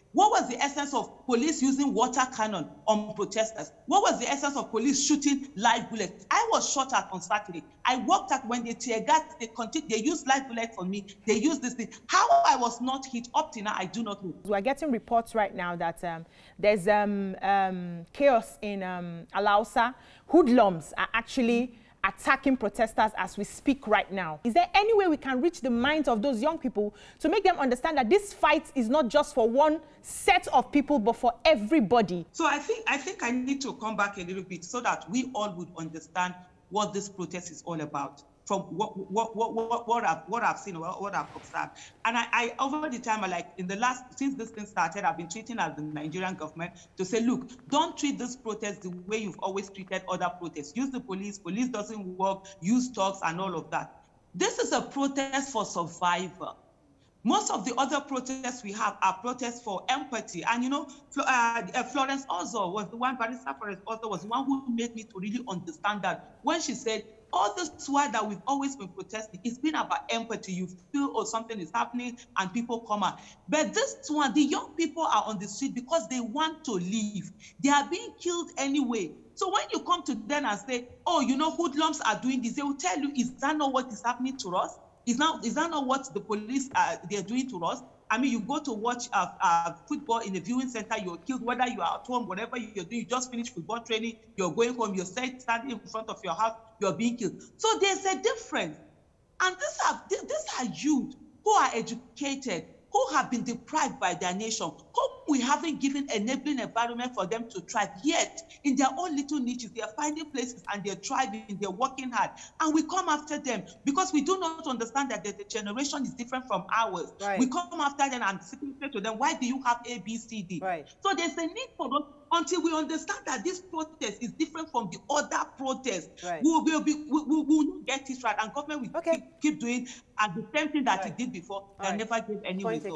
What was the essence of police using water cannon on protesters? What was the essence of police shooting live bullets? I was shot at on Saturday. I worked at when they tear gas, they used live bullets on me. They used this thing. How I was not hit up to now, I do not know. We're getting reports right now that there's chaos in Alausa. Hoodlums are actually attacking protesters as we speak right now. Is there any way we can reach the minds of those young people to make them understand that this fight is not just for one set of people, but for everybody? So I think I need to come back a little bit so that we all would understand what this protest is all about, from what I've seen, what I've observed. And I over the time, since this thing started, I've been treating as the Nigerian government to say, look, don't treat this protest the way you've always treated other protests. Use the police doesn't work, use thugs and all of that. This is a protest for survival. Most of the other protests we have are protests for empathy. And you know, Florence Ozo was the one, Barrister Florence Ozo was the one who made me to really understand that when she said, all this while that we've always been protesting, it's been about empathy. You feel, oh, something is happening and people come out. But this one, the young people are on the street because they want to leave. They are being killed anyway. So when you come to them and say, oh, you know, hoodlums are doing this, they will tell you, is that not what is happening to us? Is that not what the police they're doing to us? I mean, you go to watch football in a viewing center, you're killed, whether you are at home, whatever you're doing, you just finished football training, you're going home, you're standing in front of your house, you're being killed. So there's a difference. And these are youth who are educated, who have been deprived by their nation, whom we haven't given enabling environment for them to thrive. Yet, in their own little niches, they are finding places and they're thriving, they're working hard. And we come after them because we do not understand that the generation is different from ours. Right. We come after them and say to them, why do you have A, B, C, D? Right. So there's a need for us, until we understand that this protest is different from the other protests. Right. We will not get it right. And government will keep doing the same thing that it did before and never gave any result.